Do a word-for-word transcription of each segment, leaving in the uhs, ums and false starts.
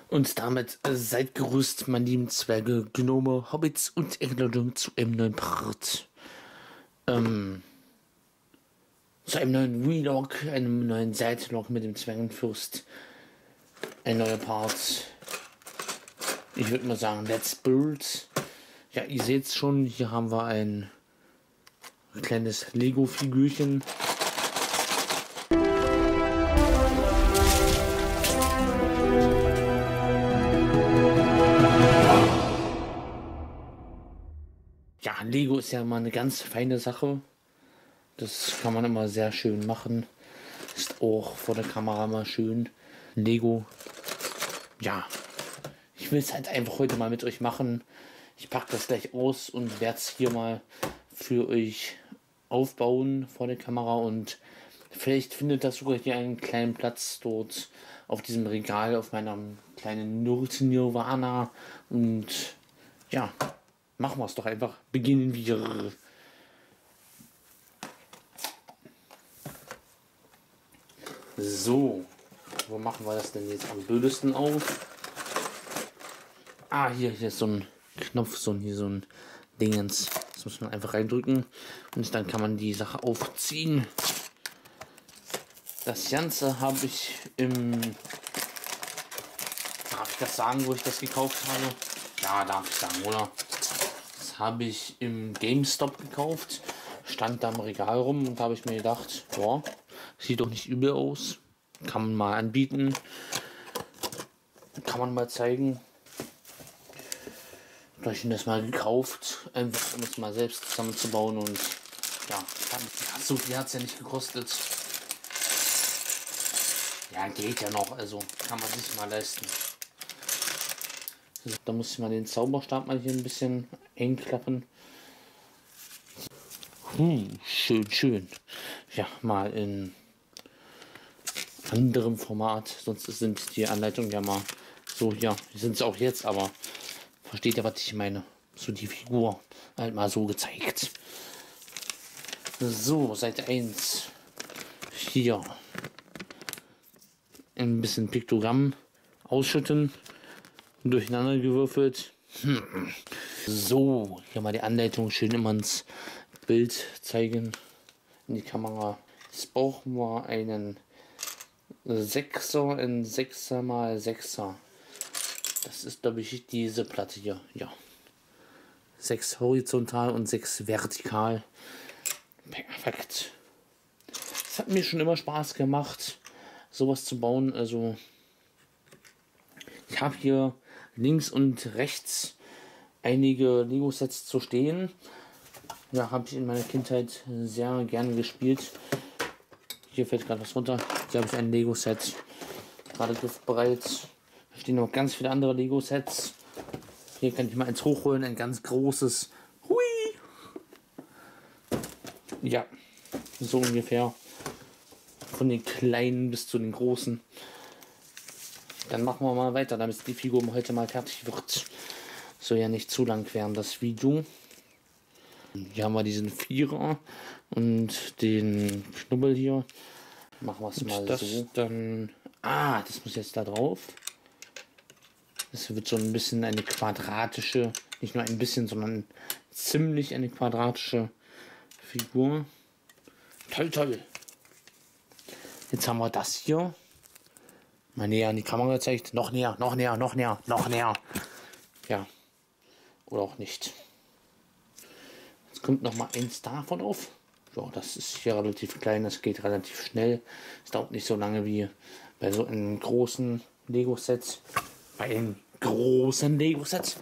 Und damit äh, seid gerüstet, meine lieben Zwerge, Gnome, Hobbits und Erinnerungen zu einem neuen Part. Ähm, zu einem neuen Vlog, einem neuen Seitenlog mit dem Zwergenfürst. Ein neuer Part. Ich würde mal sagen, let's build. Ja, ihr seht es schon, hier haben wir ein kleines Lego-Figürchen. Ja, Lego ist ja mal eine ganz feine Sache. Das kann man immer sehr schön machen. Ist auch vor der Kamera mal schön. Lego. Ja, ich will es halt einfach heute mal mit euch machen. Ich packe das gleich aus und werde es hier mal für euch aufbauen vor der Kamera. Und vielleicht findet das sogar hier einen kleinen Platz dort auf diesem Regal auf meinem kleinen Nirvana. Und ja, machen wir es doch einfach. Beginnen wir. So, wo machen wir das denn jetzt am blödesten auf? Ah, hier, hier ist so ein Knopf, so ein, hier so ein Dingens. Das muss man einfach reindrücken und dann kann man die Sache aufziehen. Das Ganze habe ich im... Darf ich das sagen, wo ich das gekauft habe? Ja, darf ich sagen, oder? Das habe ich im GameStop gekauft. Stand da im Regal rum und da habe ich mir gedacht, boah, sieht doch nicht übel aus. Kann man mal anbieten. Kann man mal zeigen. Da habe ich mir das mal gekauft, einfach um es mal selbst zusammenzubauen und ja, ja so viel hat es ja nicht gekostet. Ja, geht ja noch, also kann man sich mal leisten. Da muss ich mal den Zauberstab mal hier ein bisschen einklappen. Hm, schön, schön. Ja, mal in anderem Format, sonst sind die Anleitungen ja mal so, ja, die sind es auch jetzt, aber versteht ihr, was ich meine? So die Figur halt mal so gezeigt. So, Seite eins. Hier. Ein bisschen Piktogramm ausschütten. Durcheinander gewürfelt. Hm. So, hier mal die Anleitung schön immer ins Bild zeigen. In die Kamera. Jetzt brauchen wir einen Sechser in Sechser mal Sechser. Das ist, glaube ich, diese Platte hier. Ja. Sechs horizontal und sechs vertikal. Perfekt. Es hat mir schon immer Spaß gemacht, sowas zu bauen. Also, ich habe hier links und rechts einige Lego-Sets zu stehen. Ja, habe ich in meiner Kindheit sehr gerne gespielt. Hier fällt gerade was runter. Hier habe ich ein Lego-Set. Gerade griffbereit. Da stehen noch ganz viele andere Lego-Sets. Hier kann ich mal eins hochholen. Ein ganz großes. Hui! Ja, so ungefähr. Von den kleinen bis zu den großen. Dann machen wir mal weiter, damit die Figur heute mal fertig wird. Soll ja nicht zu lang werden, das Video. Hier haben wir diesen Vierer und den Knubbel hier. Machen wir es mal das so. Dann, ah, das muss jetzt da drauf. Das wird so ein bisschen eine quadratische, nicht nur ein bisschen, sondern ziemlich eine quadratische Figur. Toll, toll. Jetzt haben wir das hier. Mal näher an die Kamera gezeigt. Noch näher, noch näher, noch näher, noch näher. Ja. Oder auch nicht. Jetzt kommt noch mal eins davon auf. Ja, das ist hier relativ klein, das geht relativ schnell. Es dauert nicht so lange wie bei so einem großen Lego-Set. Bei einem großen Lego-Set.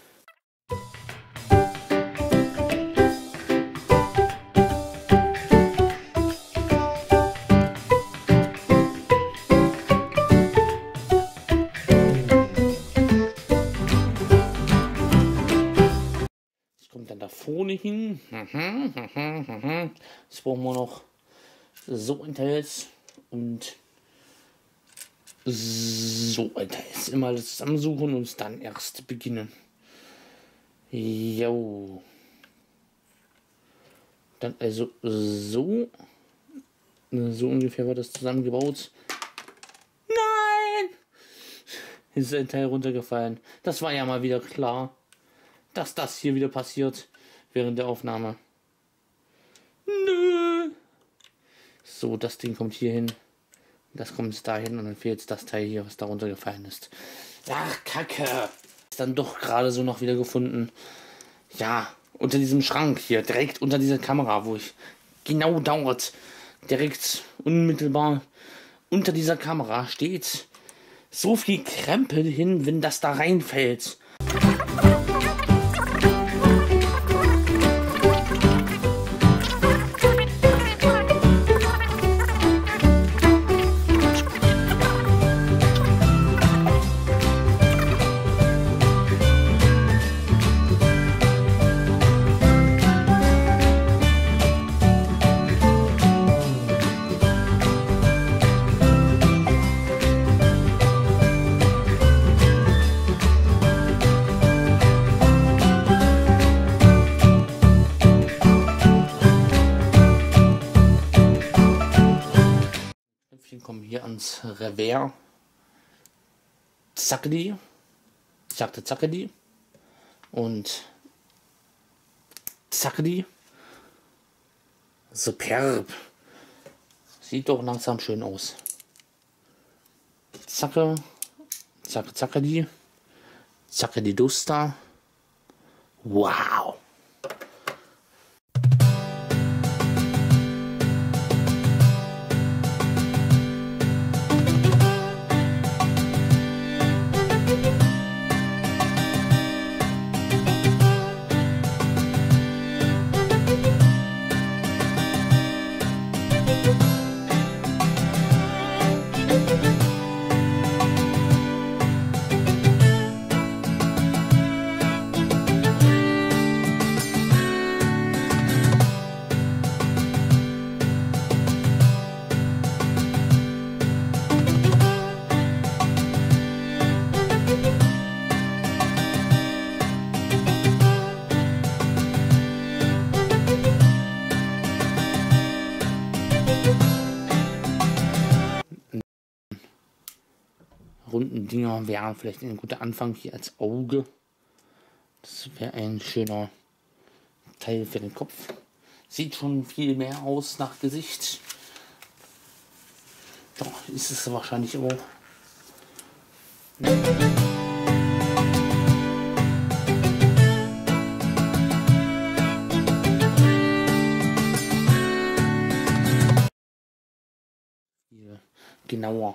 Kommt dann da vorne hin. Jetzt brauchen wir noch so ein Teil und so ein Teil. Immer alles zusammensuchen und dann erst beginnen. Jo. Dann also so. So ungefähr war das zusammengebaut. Nein! ist ein Teil runtergefallen. Das war ja mal wieder klar, dass das hier wieder passiert während der Aufnahme. Nö. So, das Ding kommt hier hin. Das kommt jetzt dahin und dann fehlt jetzt das Teil hier, was da runtergefallen ist. Ach, Kacke. Ist dann doch gerade so noch wieder gefunden. Ja, unter diesem Schrank hier, direkt unter dieser Kamera, wo ich genau dort, direkt unmittelbar unter dieser Kamera steht so viel Krempel hin, wenn das da reinfällt. Kommen hier ans Revers. Zackeli. Ich sagte Zackeli. Und Zackeli. Superb. Sieht doch langsam schön aus. Zacke. Zacke, Zackeli. Zackeli Duster. Wow. Runden Dinger wären vielleicht ein guter Anfang hier als Auge. Das wäre ein schöner Teil für den Kopf. Sieht schon viel mehr aus nach Gesicht. Ja, ist es wahrscheinlich auch. Hier genauer.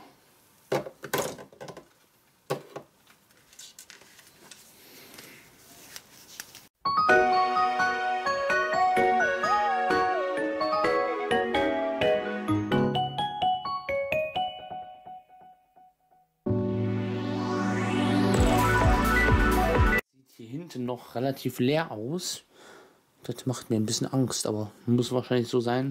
Hier hinten noch relativ leer aus. Das macht mir ein bisschen Angst, aber muss wahrscheinlich so sein.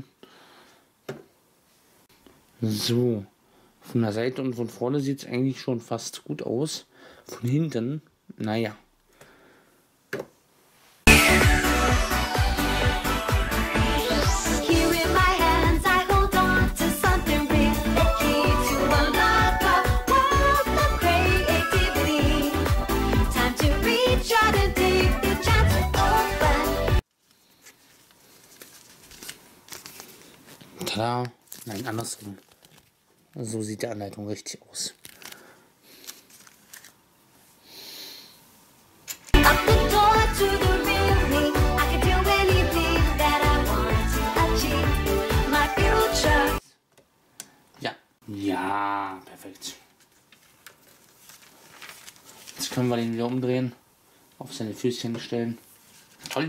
So, von der Seite und von vorne sieht es eigentlich schon fast gut aus. Von hinten, naja. Tada. Nein, andersrum. So sieht die Anleitung richtig aus. Ja, ja, perfekt. Jetzt können wir den wieder umdrehen, auf seine Füßchen stellen. Toll.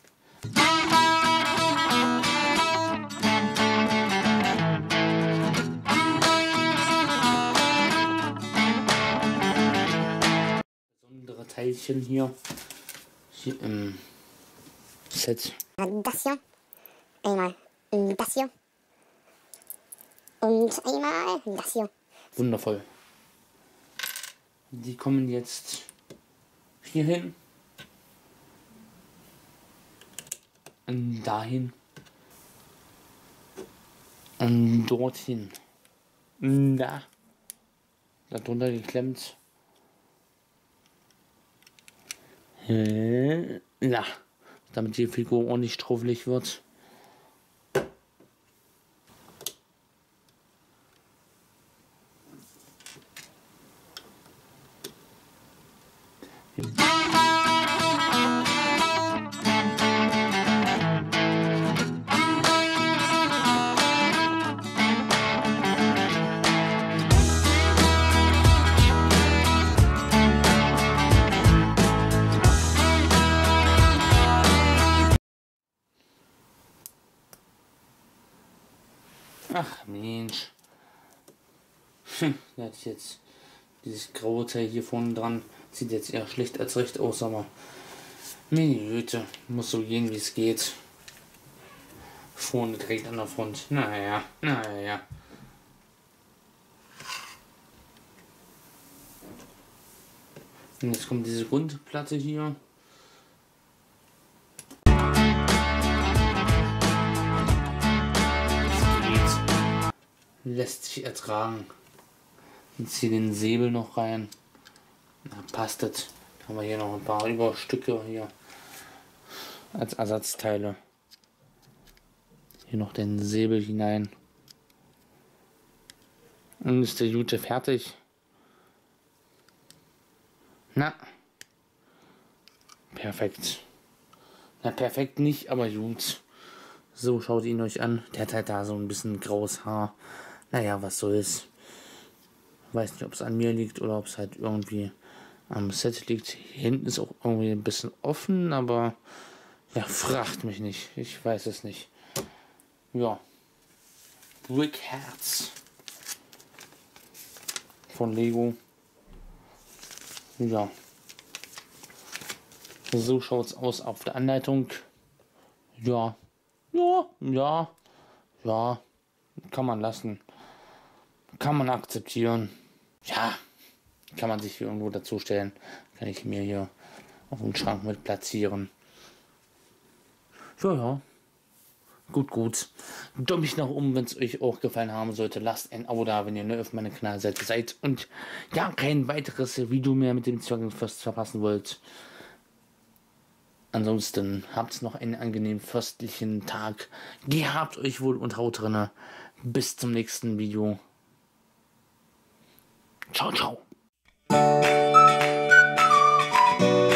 Teilchen hier, hier im Set. Das hier, einmal das hier und einmal das hier. Wundervoll. Die kommen jetzt hier hin und dahin und dorthin. Da, darunter geklemmt. Äh, ja, damit die Figur ordentlich struffelig wird. Ach Mensch. Hm, da hat jetzt dieses graue Teil hier vorne dran. Sieht jetzt eher schlecht als recht aus, aber meine Güte, muss so gehen wie es geht. Vorne direkt an der Front. Naja, naja. Und jetzt kommt diese Grundplatte hier. Lässt sich ertragen. Jetzt hier den Säbel noch rein. Na, passt das. Haben wir hier noch ein paar Überstücke hier als Ersatzteile. Hier noch den Säbel hinein. Und ist der Jute fertig. Na. Perfekt. Na, perfekt nicht, aber gut. So, schaut ihn euch an. Der hat halt da so ein bisschen graues Haar. Naja, was soll's. Weiß nicht, ob es an mir liegt oder ob es halt irgendwie am Set liegt. Hier hinten ist auch irgendwie ein bisschen offen, aber ja, fragt mich nicht. Ich weiß es nicht. Ja. Brick Herz von Lego. Ja. So schaut's aus auf der Anleitung. Ja. Ja, ja, ja. Kann man lassen. Kann man akzeptieren. Ja, kann man sich hier irgendwo dazu stellen. Kann ich mir hier auf den Schrank mit platzieren. Ja, ja. Gut, gut. Daumen nach oben, wenn es euch auch gefallen haben sollte. Lasst ein Abo da, wenn ihr neu auf meiner Kanalseite seid. Und ja, kein weiteres Video mehr mit dem Zwergenfürst verpassen wollt. Ansonsten habt noch einen angenehmen fürstlichen Tag. Gehabt euch wohl und haut drinne. Bis zum nächsten Video. Ciao, ciao.